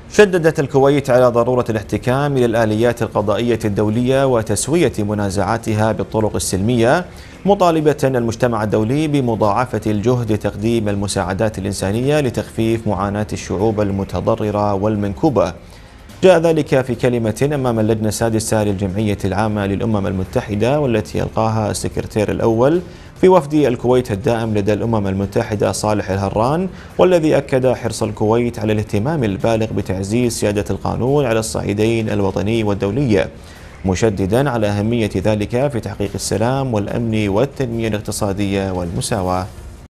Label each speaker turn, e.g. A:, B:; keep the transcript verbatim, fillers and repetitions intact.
A: شددت الكويت على ضرورة الاحتكام إلى الآليات القضائية الدولية وتسوية منازعاتها بالطرق السلمية، مطالبة المجتمع الدولي بمضاعفة الجهد لتقديم المساعدات الإنسانية لتخفيف معاناة الشعوب المتضررة والمنكوبة. جاء ذلك في كلمة أمام اللجنة السادسة للجمعية العامة للأمم المتحدة، والتي ألقاها السكرتير الأول في وفد الكويت الدائم لدى الأمم المتحدة صالح الهران، والذي أكد حرص الكويت على الاهتمام البالغ بتعزيز سيادة القانون على الصعيدين الوطني والدولي، مشددا على أهمية ذلك في تحقيق السلام والأمن والتنمية الاقتصادية والمساواة.